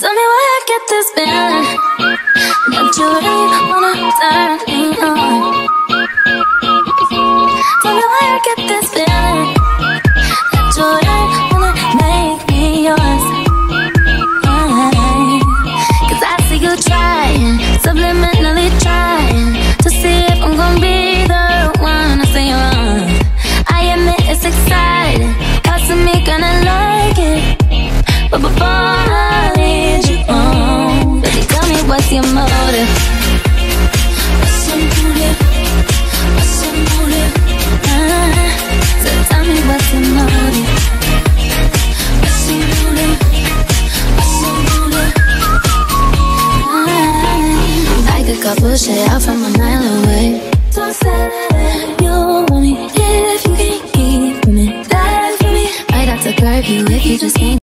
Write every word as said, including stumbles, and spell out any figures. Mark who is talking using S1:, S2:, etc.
S1: Tell me where I get this feeling that you really wanna turn me on. Tell me where I get this feeling that you really wanna make me yours. Cause I see you trying, subliminally trying to see if I'm gonna be the one to say you're wrong. I admit it's exciting, parts of me gonna like it, but before I lead you on, baby, tell me what's your motive? What's your motive? What's your motive? Uh, so tell me what's your motive? What's your motive? What's your motive? Uh, I could cut bullshit out from my night.